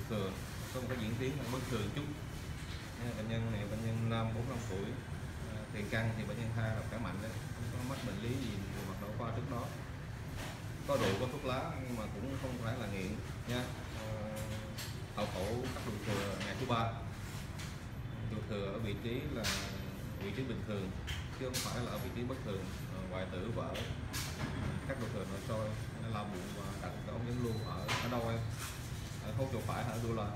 thừa, có một cái diễn tiến bất thường chút. Bệnh nhân này bệnh nhân nam 45 tuổi, tiền căn thì bệnh nhân hai là khỏe mạnh đấy, không có mắc bệnh lý gì về mặt nội khoa trước đó, có rượu có thuốc lá nhưng mà cũng không phải là nghiện nha. Hậu phẫu cắt ruột thừa ngày thứ 3, ruột thừa ở vị trí là vị trí bình thường chứ không phải là ở vị trí bất thường, hoại tử vỡ, cắt ruột thừa nội soi, lao bụng và đặt cái ống dẫn lưu ở đâu em? Ở hốt chỗ phải hay ở đuôi loa?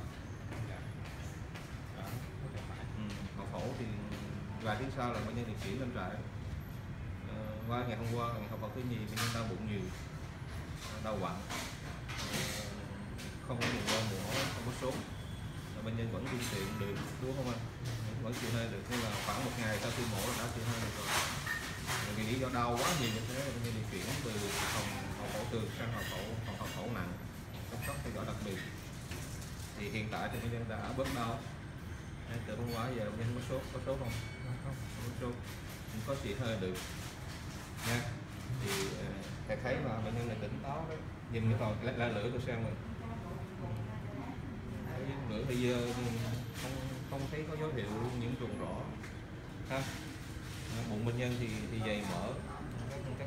Hậu phẫu thì vài tiếng sau là bệnh nhân được chuyển lên trại. Qua ngày hôm qua ngày hậu phẫu thứ nhì, bệnh nhân đau bụng nhiều, đau quặn, không có mùi mồ hôi, không có sốt, bệnh nhân vẫn trung tiện được, đúng không anh? Vẫn chịu hơi được, nên là khoảng một ngày sau khi mổ là đã chịu hơi được rồi. Vì lý do đau quá nhiều như thế, bệnh nhân được chuyển từ phòng hậu phẫu thường sang phòng hậu phẫu nặng, chăm sóc theo dõi đặc biệt. Thì hiện tại thì bệnh nhân đã bớt đau. Từ hôm qua giờ bệnh nhân có sốt không? Không có sốt, không có xịt hơi được nha. Thì thầy thấy là bệnh nhân này tỉnh táo đấy, nhìn cái còn la lửa tôi xem rồi, lửa bây giờ không thấy có dấu hiệu nhiễm trùng rõ ha. Bụng bệnh nhân thì dày mỡ, các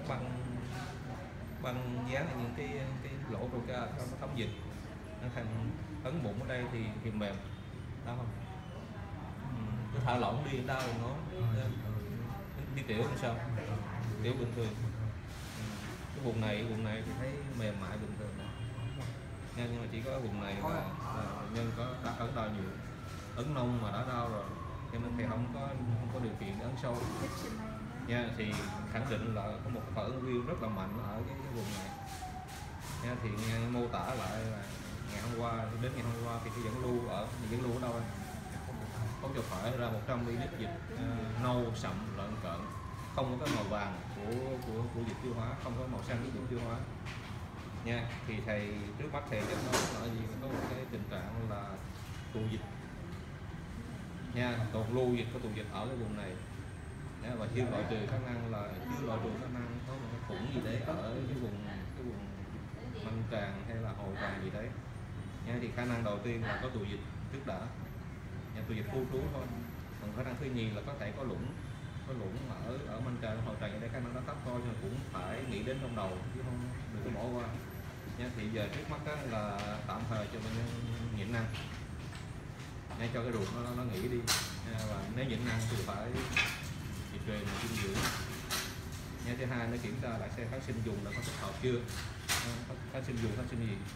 băng dán những cái lỗ troca nó thấm dịch, nó thành ấn bụng ở đây thì mềm, đau không? Tôi thả lỏng đi đau rồi nó đi tiểu làm sao? Tiểu bình thường. Cái vùng này thì thấy mềm mại bình thường nha, nhưng mà chỉ có vùng này là nhân có ấn đau nhiều, ấn nông mà đã đau rồi cho nên thì không có điều kiện ấn sâu nha. Thì khẳng định là có một phản ứng viêm rất là mạnh ở cái vùng này nha. Thì nghe mô tả lại là ngày hôm qua đến ngày hôm qua thì cái dẫn lưu ở đâu đây? Không cho phải ra 100 ml dịch nâu sậm lợn cợn, không có cái màu vàng của dịch tiêu hóa, không có màu xanh của dịch tiêu hóa nha. Thì thầy trước mắt thầy cho nó là gì, có một cái tình trạng là tụ dịch nha, tồn lưu dịch, có tụ dịch ở cái vùng này nha, và chưa loại trừ khả năng có một cái khủng gì đấy ở cái vùng măng tràng hay là hồi tràng gì đấy nha. Thì khả năng đầu tiên là có tụ dịch trước đã nha, tụ dịch khu trú thôi. Còn khả năng thứ nhì là có thể có lũng ở măng tràng hồi tràng, để khả năng nó thấp thôi, nhưng mà cũng phải nghĩ đến trong đầu chứ không được có bỏ qua nha. Thì giờ trước mắt là tạm thời cho bệnh nhân nhịn ăn nha, cho cái ruột nó nghỉ đi nha. Và nếu nhịn ăn thì phải dịch về mà dinh dưỡng nha. Thứ hai nó kiểm tra lại xem kháng sinh dùng là có thích hợp chưa, kháng sinh dùng kháng sinh gì.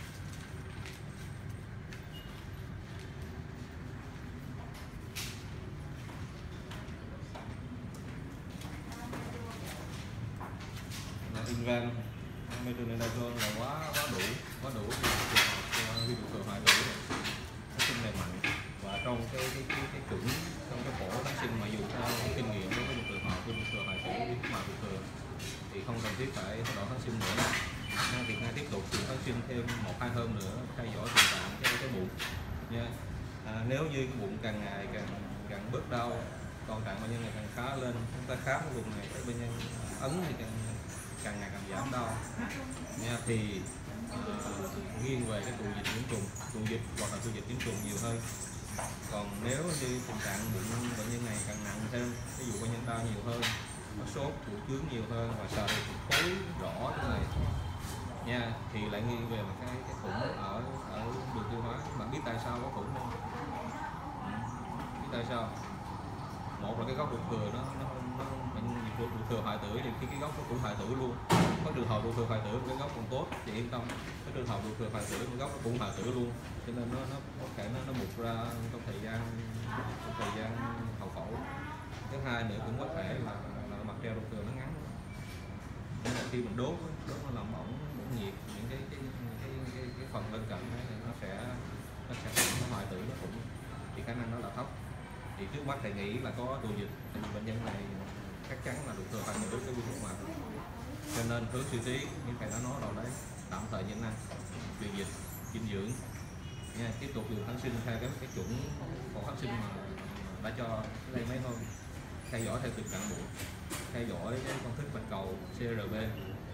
Invan metronidazole là quá đủ vi ruột thừa hoại tử rồi, kháng sinh này mạnh. Và trong cái chuẩn trong cái phổ kháng sinh mà dùng theo kinh nghiệm đối với một trường hợp vi ruột thừa hoại tử mà ruột thừa thì không cần thiết phải thay đổi kháng sinh nữa. Thì ngay tiếp tục dùng kháng sinh thêm 1-2 hôm nữa, theo dõi tình trạng cái bụng nha. Nếu như cái bụng càng ngày càng bớt đau, còn trạng bệnh nhân này càng khá lên, chúng ta khám cái vùng này, cái bệnh nhân ấn thì càng ngày càng giảm đau nha. Thì nghiêng về cái tụ dịch nhiễm trùng, hoặc là tụ dịch nhiễm trùng nhiều hơn. Còn nếu như tình trạng bụng bệnh nhân này càng nặng thêm, ví dụ bệnh nhân đau nhiều hơn, có sốt, tụ chướng nhiều hơn và sờ được khối rõ chỗ này nha, thì lại nghiêng về một cái khủng ở đường tiêu hóa. Bạn biết tại sao có khủng không? Biết tại sao? Một là cái gốc ruột thừa nó ruột thừa hoại tử, thì khi cái gốc nó cũng hoại tử luôn. Có trường hợp ruột thừa hoại tử cái gốc còn tốt thì yên tâm, có trường hợp ruột thừa hoại tử cái gốc nó cũng hoại tử luôn, cho nên nó có thể nó bục ra trong thời gian hậu phẫu. Thứ hai nữa cũng có thể là mặt treo ruột thừa nó ngắn, nên là khi mình đốt nó làm bỏng nhiệt những cái phần bên cạnh đấy, nó sẽ hoại tử, nó cũng thì khả năng đó là thấp. Thì trước mắt thầy nghĩ là có tụ dịch, thì bệnh nhân này chắc chắn là ruột thừa hoại tử cái virus mà, cho nên hướng xử trí như thầy đã nói rồi đấy, tạm thời nhịn ăn, truyền dịch, dinh dưỡng nha, tiếp tục dùng kháng sinh theo cái chuẩn của kháng sinh mà đã cho đây mấy hôm, theo dõi theo tình trạng bụng, theo dõi cái công thức bạch cầu CRP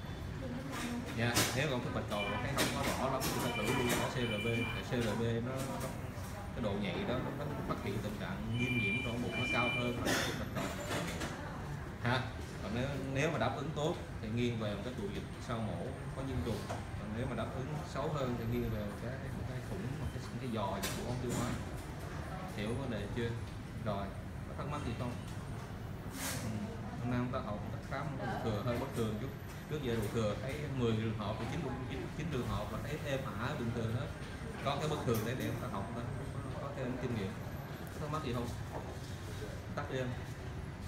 nha. Nếu con cái bạch cầu mà thấy không có rõ lắm thì chúng ta thử luôn cả CRB. Tại CRB nó cái độ nhạy đó nó phát hiện tình trạng viêm nhiễm trong bụng nó cao hơn là cái bạch cầu ha. Còn nếu mà đáp ứng tốt thì nghiêng về một cái tụ dịch sau mổ có nhiễm trùng, còn nếu mà đáp ứng xấu hơn thì nghiêng về cái thủng cái giò của ống tiêu hóa. Hiểu vấn đề chưa? Rồi có thắc mắc gì không? Hôm nay chúng ta học ta khám độ thừa hơi bất thường chút. Trước giờ độ thừa thấy 10 trường hợp thì 9 trường hợp là thấy êm ả bình thường hết. Có cái bất thường để chúng ta học đó, có thêm kinh nghiệm. Có thắc mắc gì không? Tắt đi em.